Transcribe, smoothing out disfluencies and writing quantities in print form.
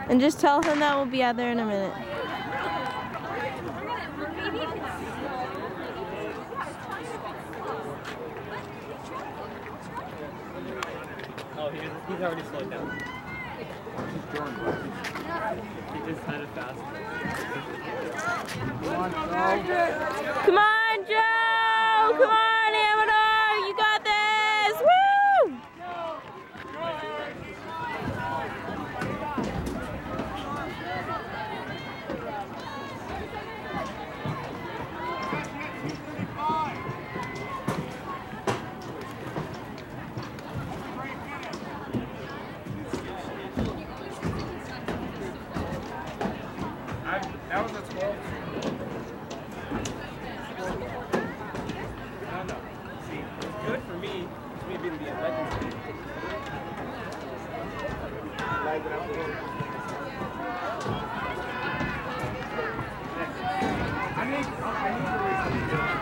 And just tell him that we'll be out there in a minute. Oh, he's already slowed down. He just had it fast. Come on, Joe! Come on, Amador! You got this! Woo! That was a 12. No. See, it's good for me. It's me being the legend. I need to